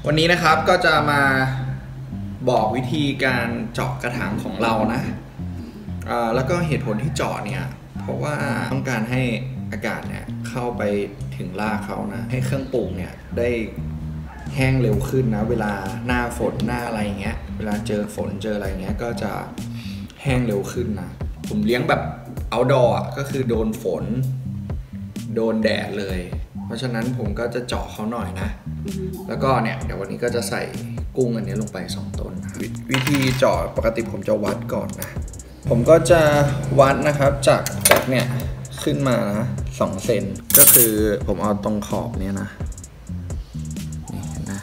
วันนี้นะครับก็จะมาบอกวิธีการเจาะกระถางของเรานะแล้วก็เหตุผลที่เจาะเนี่ยเพราะว่าต้องการให้อากาศเนี่ยเข้าไปถึงรากเขานะให้เครื่องปลูกเนี่ยได้แห้งเร็วขึ้นนะเวลาหน้าฝนหน้าอะไรเงี้ยเวลาเจอฝนเจออะไรเงี้ยก็จะแห้งเร็วขึ้นนะผมเลี้ยงแบบoutdoorก็คือโดนฝนโดนแดดเลยเพราะฉะนั้นผมก็จะเจาะเขาหน่อยนะแล้วก็เนี่ยเดี๋ยววันนี้ก็จะใส่กุ้งอันนี้ลงไป2ต้นวิธีเจาะปกติผมจะวัดก่อนนะผมก็จะวัดนะครับจากเนี่ยขึ้นมานะ2 เซนก็คือผมเอาตรงขอบเนี่ยนะนี่นะ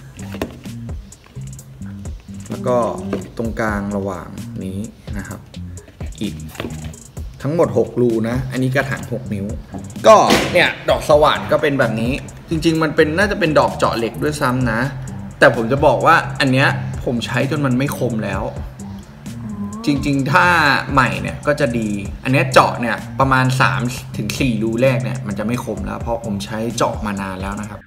แล้วก็ตรงกลางระหว่างนี้นะครับอีกทั้งหมด6รูนะอันนี้กระถาง6 นิ้วก็เนี่ยดอกสว่านก็เป็นแบบนี้จริงๆมันเป็นน่าจะเป็นดอกเจาะเหล็กด้วยซ้ำนะแต่ผมจะบอกว่าอันเนี้ยผมใช้จนมันไม่คมแล้วจริงๆถ้าใหม่เนี่ยก็จะดีอันนี้เจาะเนี่ยประมาณ3-4 รูแรกเนี่ยมันจะไม่คมแล้วเพราะผมใช้เจาะมานานแล้วนะครับ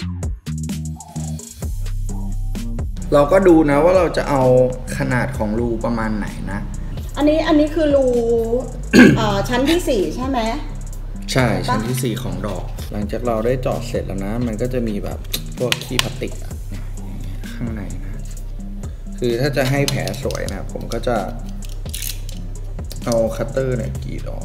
เราก็ดูนะว่าเราจะเอาขนาดของรูประมาณไหนนะอันนี้คือรู ชั้นที่4ใช่ไหมใช่ชั้นที่4ของดอกหลังจากเราได้เจาะเสร็จแล้วนะมันก็จะมีแบบพวกขี้พลาสติกข้างในนะคือถ้าจะให้แผลสวยนะผมก็จะเอาคัตเตอร์เนี่ยกรีดออก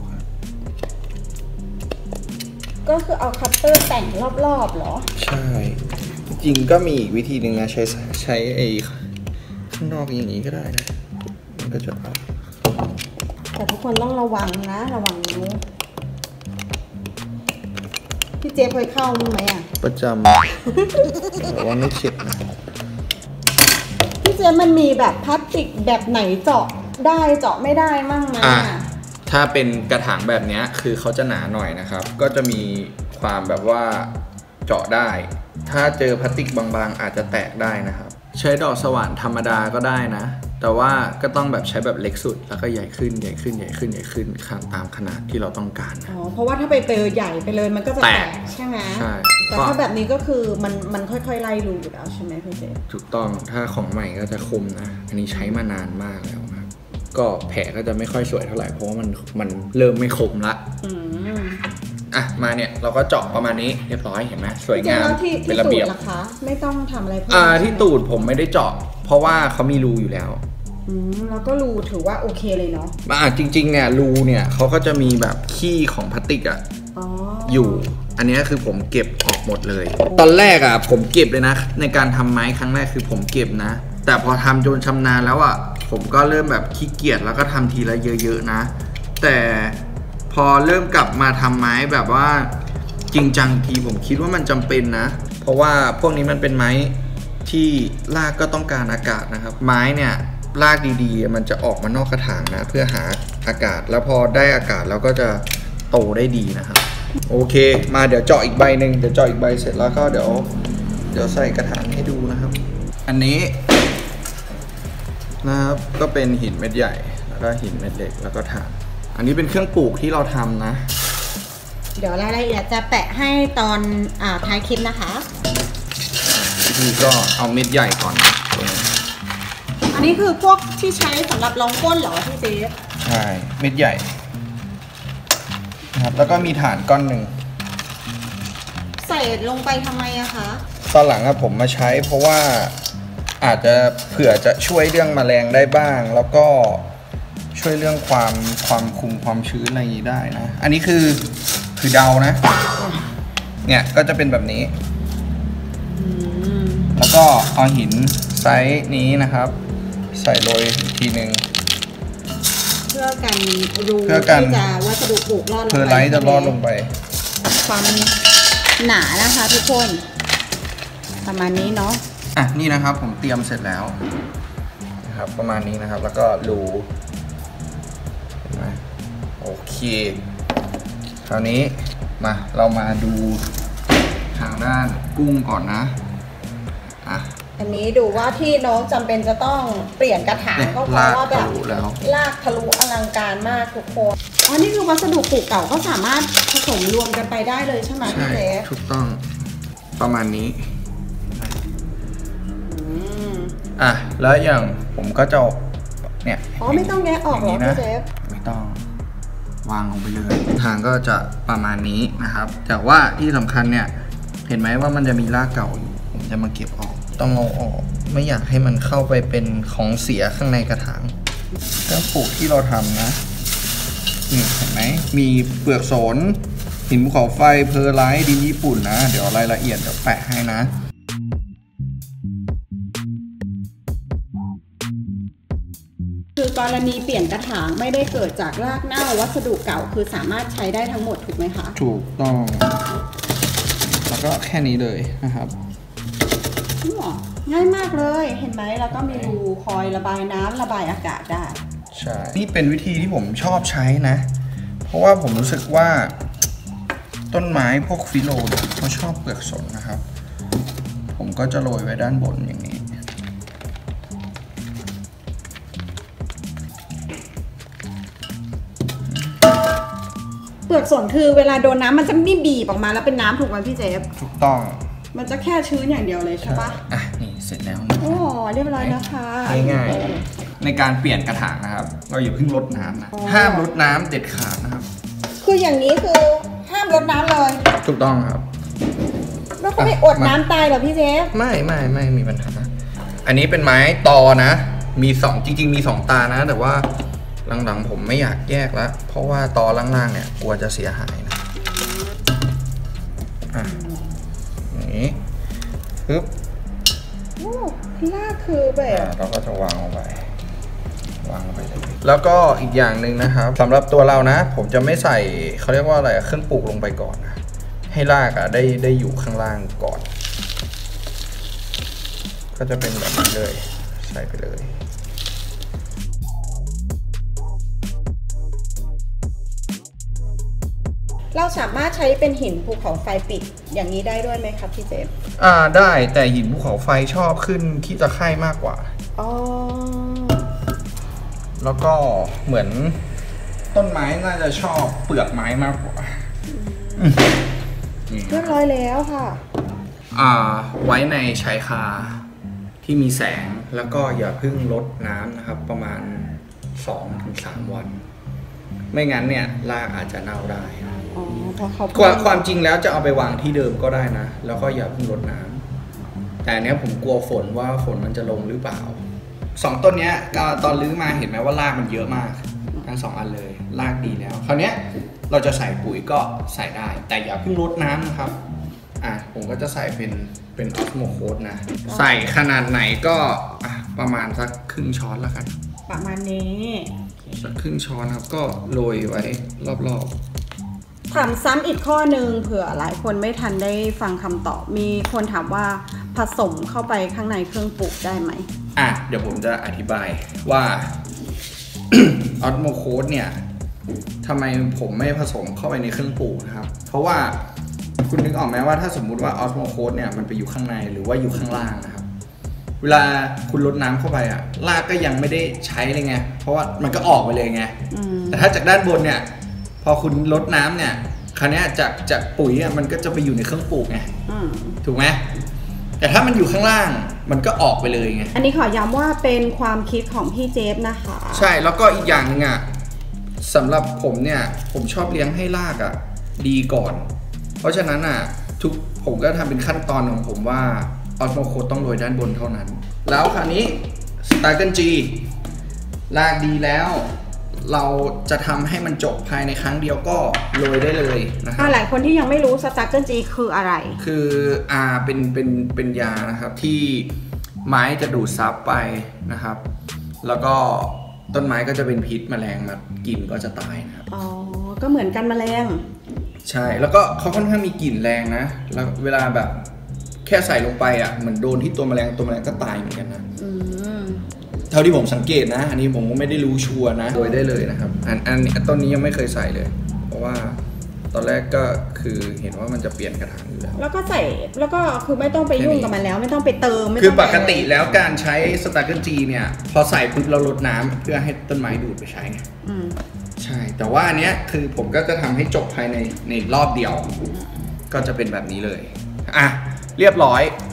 ก็คือเอาคัตเตอร์แต่งรอบๆเหรอใช่จริงก็มีอีกวิธีหนึ่งนะใช้ไอ้ข้างนอกอย่างนี้ก็ได้นะมันก็จะแต่ทุกคนต้องระวังนะระวังนิ้วพี่เจฟเคยเข้ามั้ยไหมอ่ะประจำแต่ว่าไม่เช็ดนะพี่เจฟมันมีแบบพลาสติกแบบไหนเจาะได้เจาะไม่ได้มั่งไหมถ้าเป็นกระถางแบบนี้คือเขาจะหนาหน่อยนะครับก็จะมีความแบบว่าเจาะได้ถ้าเจอพลาสติกบางๆอาจจะแตกได้นะครับใช้ดอกสว่านธรรมดาก็ได้นะแต่ว่าก็ต้องแบบใช้แบบเล็กสุดแล้วก็ใหญ่ขึ้นใหญ่ขึ้นใหญ่ขึ้นใหญ่ขึ้นตามขนาดที่เราต้องการนะเพราะว่าถ้าไปเจอใหญ่ไปเลยมันก็จะแตกใช่ไหมใช่แต่ถ้าแบบนี้ก็คือมันค่อยๆไล่รูอยู่แล้วใช่ไหมพี่เจถูกต้องถ้าของใหม่ก็จะคมนะอันนี้ใช้มานานมากแล้วครับก็แผลก็จะไม่ค่อยสวยเท่าไหร่เพราะว่ามันเริ่มไม่คมละมาเนี่ยเราก็เจาะประมาณนี้เรียบร้อยเห็นไหมสวยงามเป็นระเบียบนะคะไม่ต้องทำอะไรเพิ่มที่ตูดผมไม่ได้เจาะเพราะว่าเขามีรูอยู่แล้วแล้วก็รูถือว่าโอเคเลยเนาะจริงๆเนี่ยรูเนี่ยเขาก็จะมีแบบขี้ของพลาสติกอยู่อันนี้คือผมเก็บออกหมดเลยตอนแรกผมเก็บเลยนะในการทำไม้ครั้งแรกคือผมเก็บนะแต่พอทำจนชำนาญแล้วผมก็เริ่มแบบขี้เกียจแล้วก็ทำทีละเยอะๆนะแต่พอเริ่มกลับมาทำไม้แบบว่าจริงจังทีผมคิดว่ามันจำเป็นนะเพราะว่าพวกนี้มันเป็นไม้ที่รากก็ต้องการอากาศนะครับไม้เนี่ยรากดีๆมันจะออกมานอกกระถางนะเพื่อหาอากาศแล้วพอได้อากาศเราก็จะโตได้ดีนะครับโอเคมาเดี๋ยวเจาะอีกใบหนึ่งเดี๋ยวเจาะอีกใบเสร็จแล้วก็เดี๋ยวใส่กระถางให้ดูนะครับอันนี้นะครับก็เป็นหินเม็ดใหญ่แล้วก็หินเม็ดเล็กแล้วก็ถ่านอันนี้เป็นเครื่องปลูกที่เราทำนะเดี๋ยวรายละเอียดจะแปะให้ตอนท้ายคลิปนะคะนี่ก็เอาเม็ดใหญ่ก่อนนะอันนี้คือพวกที่ใช้สำหรับรองก้นเหรอพี่เจฟใช่เม็ดใหญ่นะครับแล้วก็มีถ่านก้อนหนึ่งใส่ลงไปทำไมอะคะตอนหลังผมมาใช้เพราะว่าอาจจะเผื่อจะช่วยเรื่องแมลงได้บ้างแล้วก็ช่วยเรื่องความคุมความชื้นอะไรอย่างนี้ได้นะอันนี้คือเดานะเนี่ยก็จะเป็นแบบนี้แล้วก็เอาหินไซส์นี้นะครับใส่โรยทีหนึ่งเพื่อกันรูที่จะวัสดุปลูกรอดลงไปเพื่อไลท์จะรอดลงไปความหนานะคะทุกคนประมาณนี้เนาะนี่นะครับผมเตรียมเสร็จแล้วนะครับประมาณนี้นะครับแล้วก็รูโอเคคราวนี้เรามาดูทางด้านกุ้งก่อนนะอันนี้ดูว่าที่น้องจำเป็นจะต้องเปลี่ยนกระถางก็เพราะว่าแบบลากทะลุอลังการมากทุกคนนี่คือวัสดุปลูกเก่าก็สามารถผสมรวมกันไปได้เลยใช่ไหมพี่เจฟถูกต้องประมาณนี้แล้วอย่างผมก็จะเนี่ยไม่ต้องแงะออกหรอพี่เจฟไม่ต้องวางลงไปเลยทางก็จะประมาณนี้นะครับแต่ว่าที่สำคัญเนี่ยเห็นไหมว่ามันจะมีรากเก่าอยู่ผมจะมาเก็บออกต้องเอาออกไม่อยากให้มันเข้าไปเป็นของเสียข้างในกระถางเครื่องปลูกที่เราทำนะนี่เห็นไหมมีเปลือกสนหินภูเขาไฟเพอร์ไลท์ดินญี่ปุ่นนะเดี๋ยวรายละเอียดเดี๋ยวแปะให้นะคือกรณีเปลี่ยนกระถางไม่ได้เกิดจากรากเน่าวัสดุเก่าคือสามารถใช้ได้ทั้งหมดถูกไหมคะถูกต้องแล้วก็แค่นี้เลยนะครับง่ายมากเลยเห็นไหมแล้วก็มีรูคอยระบายน้ำระบายอากาศได้ใช่นี่เป็นวิธีที่ผมชอบใช้นะเพราะว่าผมรู้สึกว่าต้นไม้พวกฟิโลเขาชอบเปลือกสนนะครับผมก็จะโรยไว้ด้านบนอย่างนี้เปลือกสนคือเวลาโดนน้ำมันจะไม่บีบออกมาแล้วเป็นน้ำถูกไหมพี่เจฟถูกต้องมันจะแค่ชื้นอย่างเดียวเลยใช่ปะนี่เสร็จแล้วเรียบร้อยนะคะง่ายๆในการเปลี่ยนกระถางนะครับเราอย่าเพิ่งรดน้ำนะห้ามรดน้ำเด็ดขาดนะครับคืออย่างนี้คือห้ามรดน้ำเลยถูกต้องครับแล้วก็ไม่อดน้ำตายเหรอพี่เจฟไม่มีปัญหาอันนี้เป็นไม้ตอนะมี2จริงๆมี2ตานะแต่ว่าหลังๆผมไม่อยากแยกแล้วเพราะว่าตอล่างๆเนี่ยกลัวจะเสียหายนะนี้ปึ๊บลากคือแบบเราก็จะวางลงไปเลยแล้วก็อีกอย่างหนึ่งนะครับสำหรับตัวเรานะผมจะไม่ใส่เขาเรียกว่าอะไรเครื่องปลูกลงไปก่อนนะให้รากได้อยู่ข้างล่างก่อนก็จะเป็นแบบนี้เลยใส่ไปเลยเราสามารถใช้เป็นหินภูเขาไฟปิดอย่างนี้ได้ด้วยไหมครับพี่เจฟได้แต่หินภูเขาไฟชอบขึ้นขี้ตะไคร่มากกว่าแล้วก็เหมือนต้นไม้น่าจะชอบเปลือกไม้มากกว่าเรียบร้อยแล้วค่ะไว้ในชายคาที่มีแสงแล้วก็อย่าเพิ่งรดน้ำนะครับประมาณ 2-3 วันไม่งั้นเนี่ยรากอาจจะเน่าได้ความจริงแล้วจะเอาไปวางที่เดิมก็ได้นะแล้วก็อย่าเพิ่งรดน้ำแต่เนี้ยผมกลัวฝนว่าฝนมันจะลงหรือเปล่า2ต้นเนี้ยตอนรื้อมาเห็นไหมว่ารากมันเยอะมากทั้ง2อันเลยรากดีแล้วคราวเนี้ยเราจะใส่ปุ๋ยก็ใส่ได้แต่อย่าเพิ่งรดน้ำนะครับผมก็จะใส่เป็นออสโมโคสนะใส่ขนาดไหนก็ประมาณสักครึ่งช้อนแล้วกันประมาณนี้สักครึ่งช้อนครับก็โรยไว้รอบถามซ้ำอีกข้อหนึ่งเผื่อหลายคนไม่ทันได้ฟังคำตอบมีคนถามว่าผสมเข้าไปข้างในเครื่องปลูกได้ไหมเดี๋ยวผมจะอธิบายว่า ออสโมโคสเนี่ยทำไมผมไม่ผสมเข้าไปในเครื่องปลูกนะครับเพราะว่าคุณนึกออกไหมว่าถ้าสมมุติว่าออสโมโคสเนี่ยมันไปอยู่ข้างในหรือว่าอยู่ข้างล่างนะครับเวลาคุณรดน้ำเข้าไปรากก็ยังไม่ได้ใช้เลยไงเพราะว่ามันก็ออกไปเลยไงแต่ถ้าจากด้านบนเนี่ยพอคุณรดน้ำเนี่ยคราวนี้จากปุ๋ยมันก็จะไปอยู่ในเครื่องปลูกไงถูกไหมแต่ถ้ามันอยู่ข้างล่างมันก็ออกไปเลยไงอันนี้ขอย้ำว่าเป็นความคิดของพี่เจฟนะคะใช่แล้วก็อีกอย่างนึงสำหรับผมเนี่ยผมชอบเลี้ยงให้รากดีก่อนเพราะฉะนั้นผมก็ทำเป็นขั้นตอนของผมว่าออสโมโคสต้องโรยด้านบนเท่านั้นแล้วคราวนี้สตาร์เกิลจีรากดีแล้วเราจะทำให้มันจบภายในครั้งเดียวก็โรยได้เลยนะครับหลายคนที่ยังไม่รู้สตาร์เกิลจีคืออะไรคือเป็นยานะครับที่ไม้จะดูดซับไปนะครับแล้วก็ต้นไม้ก็จะเป็นพิษแมลงมากินก็จะตายนะครับก็เหมือนกันแมลงใช่แล้วก็เขาค่อนข้างมีกลิ่นแรงนะแล้วเวลาแบบแค่ใส่ลงไปเหมือนโดนที่ตัวแมลงก็ตายเหมือนกันนะเท่าที่ผมสังเกตนะอันนี้ผมก็ไม่ได้รู้ชัวร์นะโดยได้เลยนะครับอันต้นนี้ยังไม่เคยใส่เลยเพราะว่าตอนแรกก็คือเห็นว่ามันจะเปลี่ยนกระถางอยู่แล้วก็ใส่แล้วก็คือไม่ต้องไปยุ่งกับมันแล้วไม่ต้องไปเติมคือปกติแล้วการใช้สตาร์เกิลจีเนี่ยพอใส่ปุ๊บเราลดน้ำเพื่อให้ต้นไม้ดูดไปใช้ไงใช่แต่ว่าอันเนี้ยคือผมก็จะทำให้จบภายในรอบเดียวก็จะเป็นแบบนี้เลยเรียบร้อย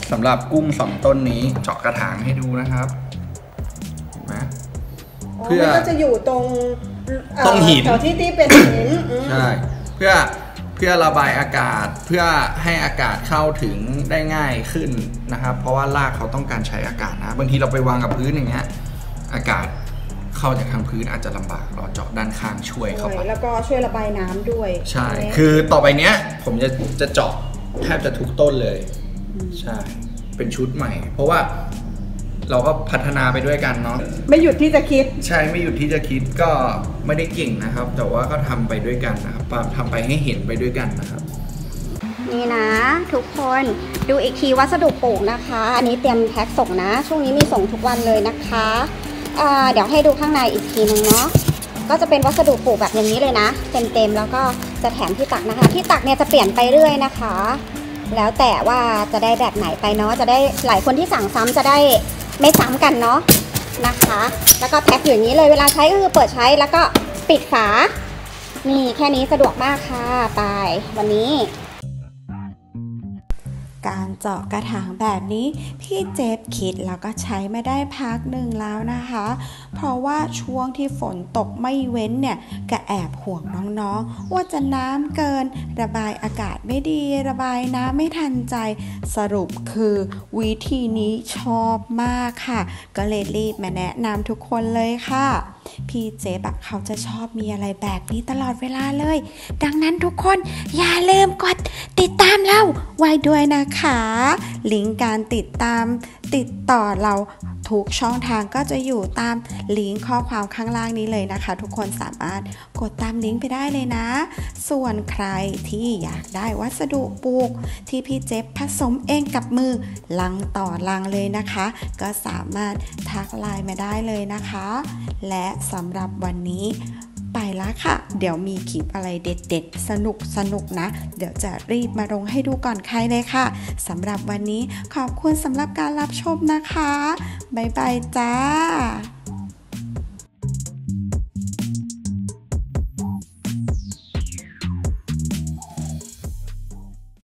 สำหรับกุ้ง2ต้นนี้เจาะกระถางให้ดูนะครับเห็นไหมเพื่อก็จะอยู่ตรงหินแถวที่เป็นหินใช่เพื่อระบายอากาศเพื่อให้อากาศเข้าถึงได้ง่ายขึ้นนะครับเพราะว่ารากเขาต้องการใช้อากาศนะบางทีเราไปวางกับพื้นอย่างเงี้ยอากาศเข้าจากทางพื้นอาจจะลำบากเราเจาะด้านข้างช่วยเข้าไปแล้วก็ช่วยระบายน้ำด้วยใช่คือต่อไปเนี้ยผมจะเจาะแทบจะทุกต้นเลยใช่เป็นชุดใหม่เพราะว่าเราก็พัฒนาไปด้วยกันเนาะไม่หยุดที่จะคิดใช่ไม่หยุดที่จะคิดก็ไม่ได้เก่งนะครับแต่ว่าก็ทำไปด้วยกันนะครับทำไปให้เห็นไปด้วยกันนะครับนี่นะทุกคนดูอีกทีวัสดุปลูกนะคะอันนี้เตรียมแพ็คส่งนะช่วงนี้มีส่งทุกวันเลยนะคะเดี๋ยวให้ดูข้างในอีกทีนึงเนาะก็จะเป็นวัสดุปลูกแบบอย่างนี้เลยนะเต็มแล้วก็จะแถมที่ตักนะคะที่ตักเนี่ยจะเปลี่ยนไปเรื่อยนะคะแล้วแต่ว่าจะได้แบบไหนไปเนาะจะได้หลายคนที่สั่งซ้ำจะได้ไม่ซ้ำกันเนาะนะคะแล้วก็แพ็คอย่างนี้เลยเวลาใช้ก็คือเปิดใช้แล้วก็ปิดฝานี่แค่นี้สะดวกมากค่ะไปวันนี้การเจาะกระถางแบบนี้พี่เจฟคิดแล้วก็ใช้มาได้พักหนึ่งแล้วนะคะเพราะว่าช่วงที่ฝนตกไม่เว้นเนี่ยก็แอบห่วงน้องๆว่าจะน้ำเกินระบายอากาศไม่ดีระบายน้ำไม่ทันใจสรุปคือวิธีนี้ชอบมากค่ะก็เลยรีบมาแนะนำทุกคนเลยค่ะพี่เจฟเขาจะชอบมีอะไรแบบนี้ตลอดเวลาเลยดังนั้นทุกคนอย่าลืมกดติดตามเราไว้ด้วยนะคะลิงก์การติดตามติดต่อเราทุกช่องทางก็จะอยู่ตามลิงก์ข้อความข้างล่างนี้เลยนะคะทุกคนสามารถกดตามลิงก์ไปได้เลยนะส่วนใครที่อยากได้วัสดุปลูกที่พี่เจฟผสมเองกับมือลังต่อลังเลยนะคะก็สามารถทักไลน์มาได้เลยนะคะและสำหรับวันนี้ไปแล้วค่ะเดี๋ยวมีคลิปอะไรเด็ดๆสนุกนะเดี๋ยวจะรีบมาลงให้ดูก่อนใครเลยค่ะสำหรับวันนี้ขอบคุณสำหรับการรับชมนะคะบ๊ายบายจ้า